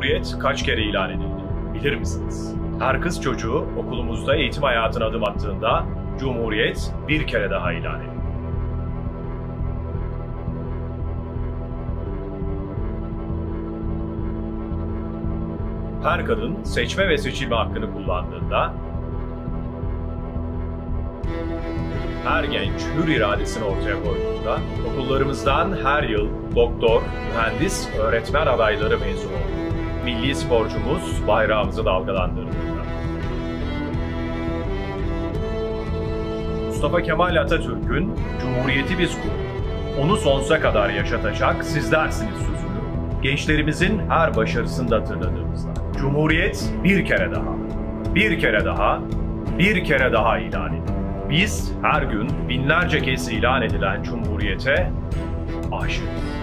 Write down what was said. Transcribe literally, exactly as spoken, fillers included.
Cumhuriyet kaç kere ilan edildi? Bilir misiniz? Her kız çocuğu okulumuzda eğitim hayatına adım attığında Cumhuriyet bir kere daha ilan edildi. Her kadın seçme ve seçilme hakkını kullandığında, her genç hür iradesini ortaya koyduğunda, okullarımızdan her yıl doktor, mühendis, öğretmen adayları mezun oldu. Milli sporcumuz bayrağımızı dalgalandırdığında. Mustafa Kemal Atatürk'ün Cumhuriyeti biz kurduk, onu sonsuza kadar yaşatacak sizlersiniz sözünü gençlerimizin her başarısında hatırladığımızda. Cumhuriyet bir kere daha, bir kere daha, bir kere daha ilan edildi. Biz her gün binlerce kez ilan edilen Cumhuriyete aşığız.